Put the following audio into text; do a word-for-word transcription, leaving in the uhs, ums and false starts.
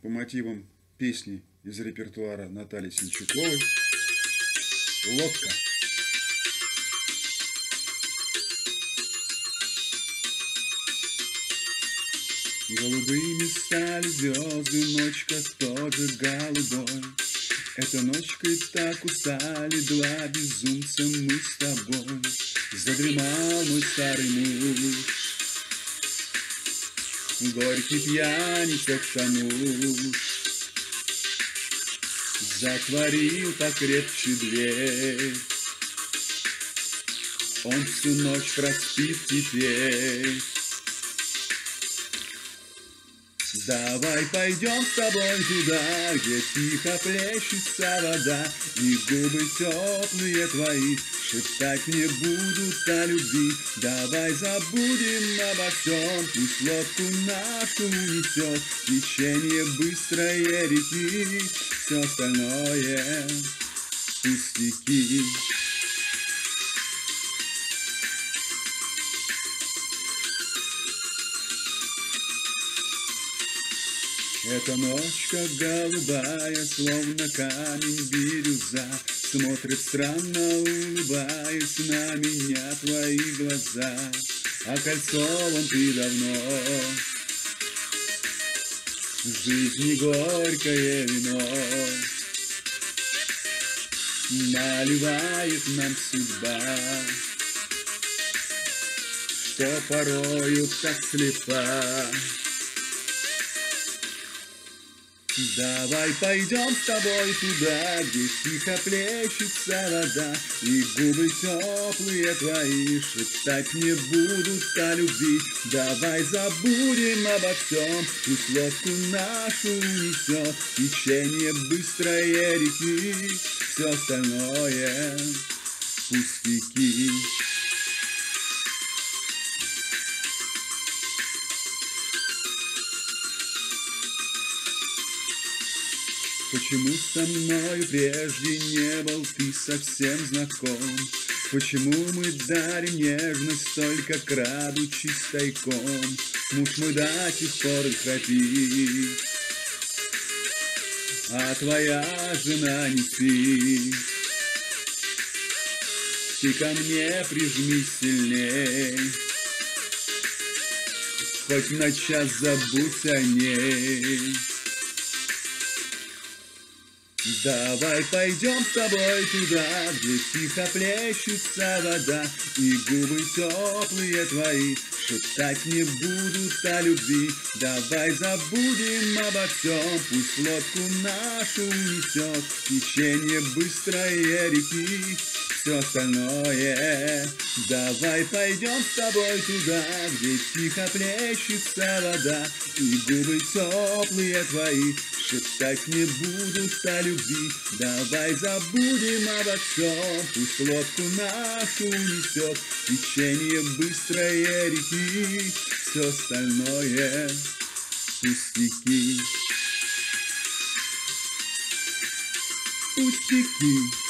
по мотивам песни из репертуара Натальи Сенчуковой «Лодка». Голубыми стали звезды, ночка тоже голубой. Этой ночкой так устали два безумца мы с тобой. Задремал мой старый муж, горький пьяница к тому. Затворил покрепче дверь, он всю ночь проспит теперь. Давай пойдем с тобой туда, где тихо плещется вода, и губы теплые твои шептать мне будут о любви. Давай забудем обо всем, пусть лодку нашу унесет течение быстрой реки, все остальное пустяки. Эта ночка голубая, словно камень бирюза, смотрит странно, улыбаясь на меня твои глаза. Окольцован ты давно, жизни горькое вино наливает нам судьба, что порою так слепа. Давай пойдем с тобой туда, где тихо плещется вода, и губы теплые твои шептать мне будут о любви. Давай забудем обо всем, пусть лодку нашу унесет течение быстрой реки, все остальное пустяки. Почему со мною прежде не был ты совсем знаком? Почему мы дарим нежность только крадучись тайком? Муж мой до сих пор храпит, а твоя жена не спит. Ты ко мне прижмись сильней, хоть на час забудь о ней. Давай пойдем с тобой туда, где тихо плещется вода, и губы теплые твои шептать мне будут о любви. Давай забудем обо всем, пусть лодку нашу унесет течение быстрой реки, все остальное. Давай пойдем с тобой туда, где тихо плещется вода, и губы теплые твои шептать мне будут о любви. Давай забудем обо всем, пусть лодку нашу унесет течение быстрой реки, все остальное пустяки. Пустяки.